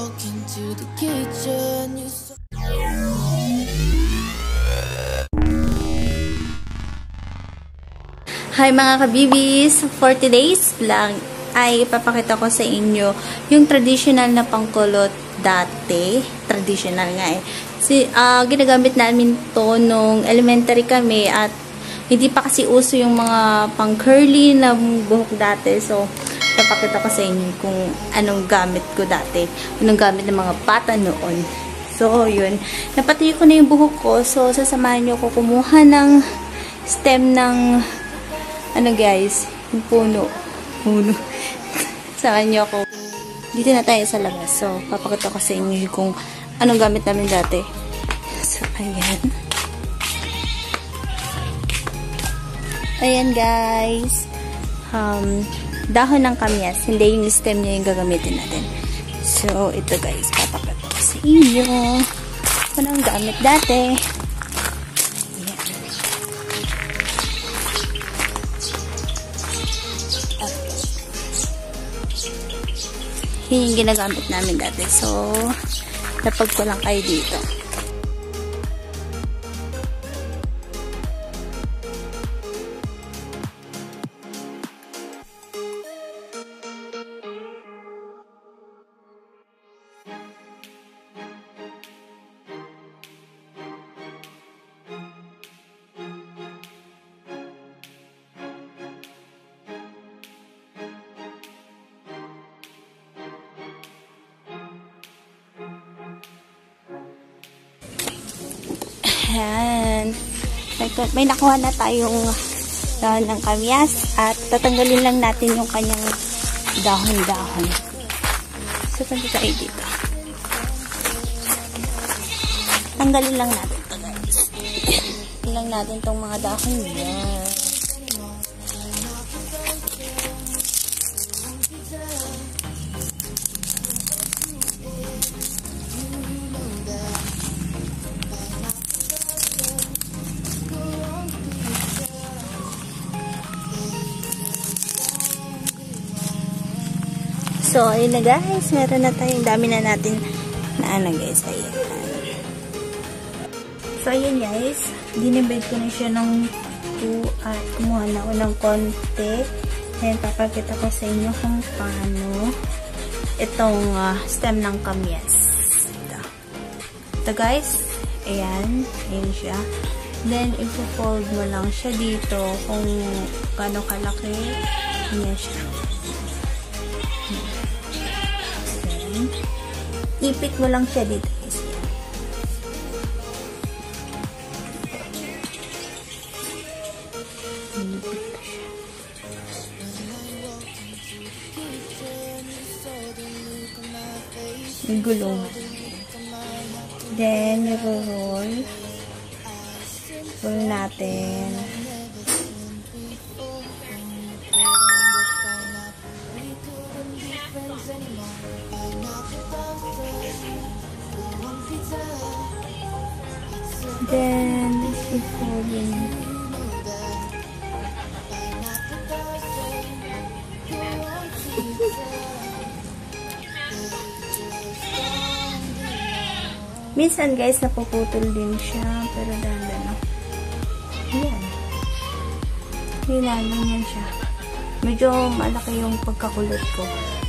walk into the kitchen, you saw. Hi mga kabibis! For today's vlog ay ipapakita ko sa inyo yung traditional na pangkulot dati. Traditional nga eh. Ginagamit namin to nung elementary kami at hindi pa kasi uso yung mga pang-curly na buhok dati. So, ipapakita ko sa inyo kung anong gamit ko dati. Anong gamit ng mga bata noon. So, yun. Napatuyo ko na yung buhok ko. So, sasamahan nyo ko kumuha ng stem ng ano guys, yung puno. Saan nyo ako. Dito na tayo sa labas. So, papakita ko sa inyo kung anong gamit namin dati. So, ayan. Ayan guys. Dahon ng kamyas. Hindi yung stem niya yung gagamitin natin. So, ito guys. Papakita ko sa inyo kung anong gamit dati. Yun yung ginagamit namin dati. So, napag ko lang kayo dito. Ayan. May nakuha na tayong dahon ng kamyas at tatanggalin lang natin yung kanyang dahon-dahon. So, punta tayo dito. Tanggalin lang natin ito guys. Tanggalin lang natin itong mga dahon niya. So, ayun na guys. Meron na tayong dami na natin na ano guys. Ayan. So, ayun guys. Dinibid ko na siya ng 2 at kumuha na ako ng konti. Ayan, papakita ko sa inyo kung paano itong stem ng kamyas. Ito guys. Ayan. Ayan siya. Then, ipo-fold mo lang siya dito kung gaano kalaki. Ayan siya. Ipit mo lang siya dito guys. May gulong. Then, roll natin. Then, i-fold yun. Minsan guys, napuputol din siya. Pero dahan na. Ayan. Hilalan yan siya. Medyo malaki yung pagkakulot ko.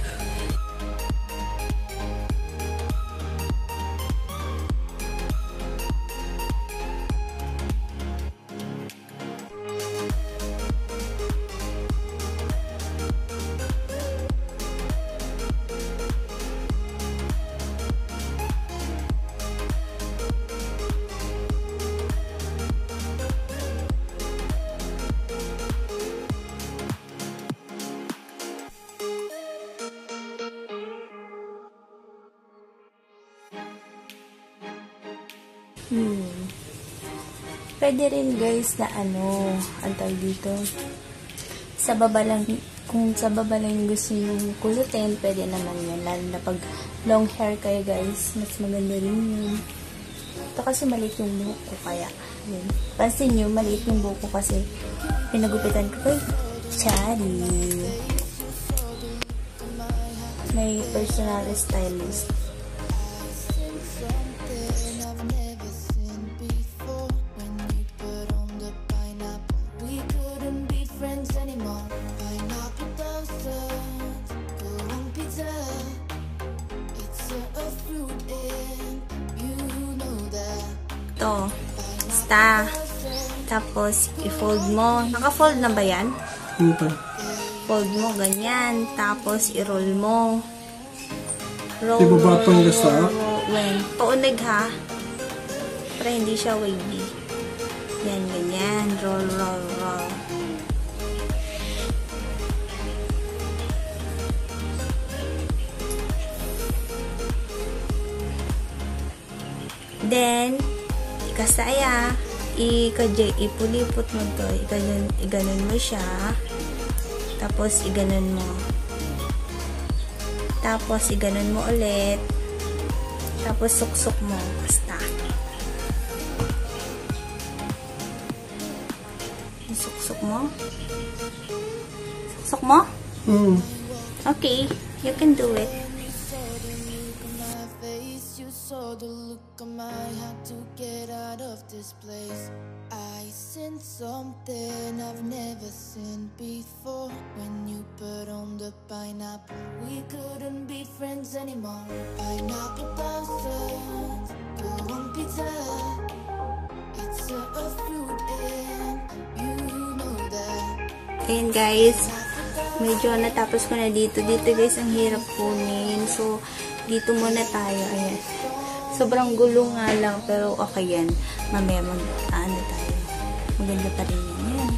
Pwede rin guys na ano, antay dito. Sa baba lang, kung sa baba lang gusto yung kulutin, pwede naman yan. Lalo na pag long hair kayo guys, mas maganda rin yun. Ito kasi maliit yung buhok ko kaya. Yun. Pansin nyo, maliit yung buhok ko kasi pinagupitan ko kay Chari. May personal stylist. dito. Basta. Tapos, i-fold mo. Naka-fold na ba yan? Ano pa? Fold mo, ganyan. Tapos, i-roll mo. Roll, Ibabatang lasa? When? Paunig ha. Para hindi siya wavy. Yan, ganyan. Roll, roll, roll. Then, ikasaya, ipulipot mo to, iganon mo siya, tapos iganon mo, tapos iganon mo ulit, tapos suksok mo, basta. Suksok mo? Suksok mo? Okay, you can do it. Saw the look on my had to get out of this place. I seen something I've never seen before. When you put on the pineapple, we couldn't be friends anymore. Pineapple thousands, go on pizza. It's a fruit and you know that. Ayan guys, medyo natapos ko na dito. Dito guys, ang hirap kunin. So, dito muna tayo. Ayan. Sobrang gulo nga lang, pero okay yan. Mamaya ano tayo. Maganda pa rin yan. Ayan.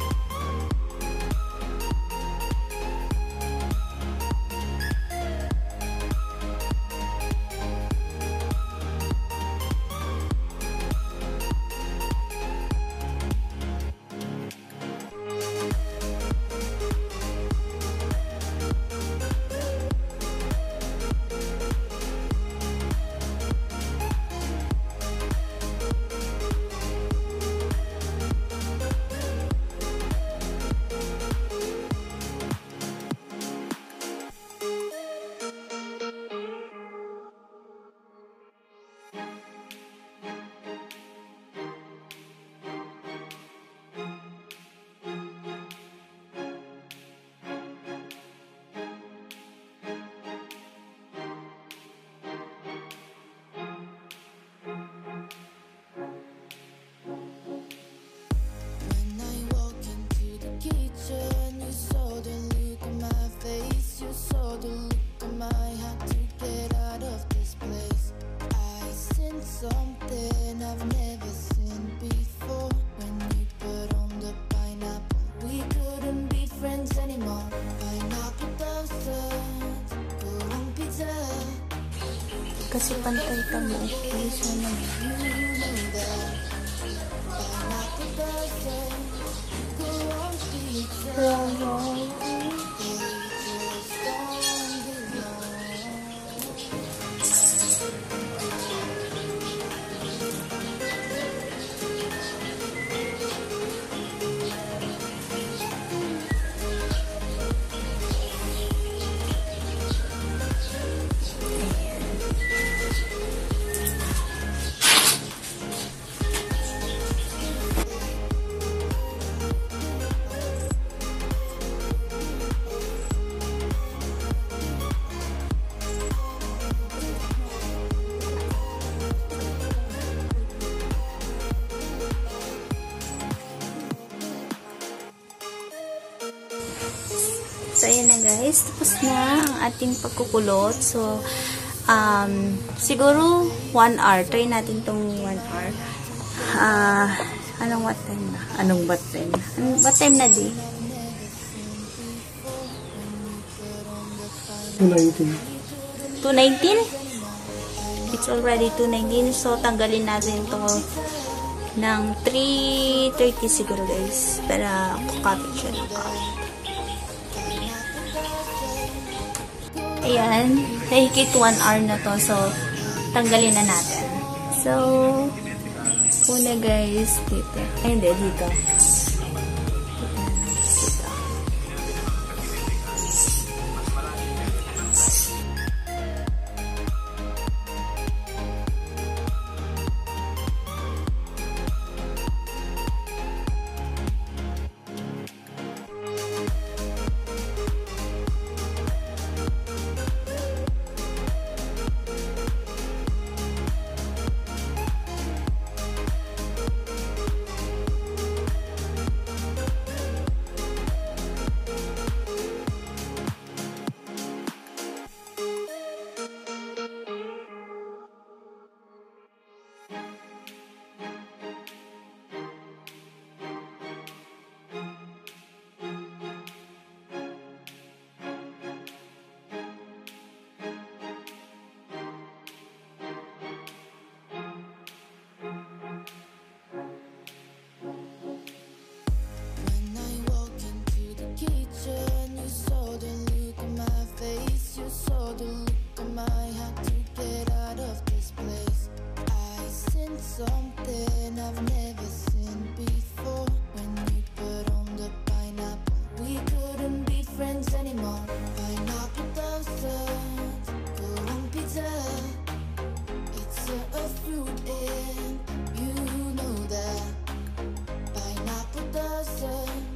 Something I've never seen before. When you put on the pineapple, we couldn't be friends anymore. Pineapple thousands, go on pizza. Kasi pantay ka mo. Okay, so You know that. Pineapple thousands, go on pizza. They just don't belong. So, ayan na guys. Tapos na ang ating pagkukulot. So, siguro 1 hour. Try natin tong 1 hour. Anong what time na? Anong what time na? What time na di? 219. 2:19? It's already 2:19. So, tanggalin natin ito ng 3:30 siguro guys. Para kukapit siya ng kapit. Ayan. Nahigit 1 hour na to. So, tanggalin na natin. So, una guys, dito. Ay, hindi, dito.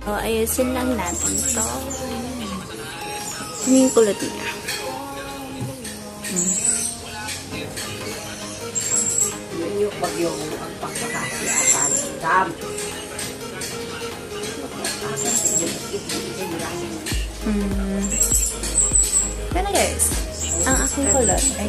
So, ayusin lang natin ito. Yung kulot niya. Yung pag yung pagpapakasiatan ng dam. Pero guys, ang aking kulot ay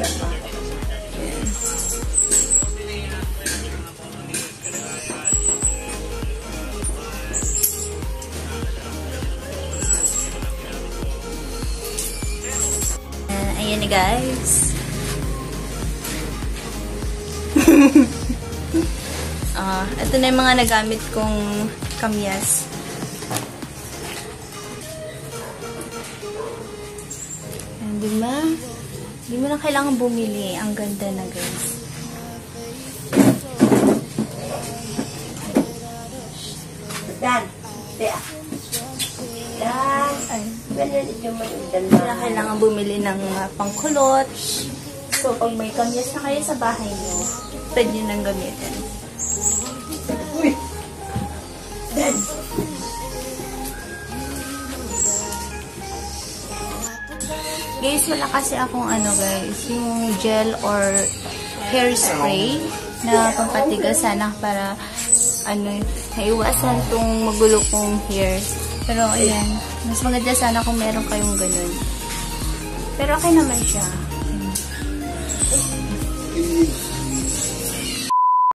ayan na guys. Ito na yung mga nagamit kong kamyas. Diba? Di mo na kailangan bumili. Ang ganda na guys. Dan. Dan. Ay. Ganyan yung maganda Hindi na kailangan bumili ng pangkulot. So, pag may kamyas na kayo sa bahay nyo, pwede nyo nang gamitin. Uy! Dan! Guys, wala kasi akong guys, yung gel or hairspray na pampatigas sana para naiwasan tong magulo kong hair. Pero ayan, mas maganda sana kung meron kayong ganun. Pero okay naman siya.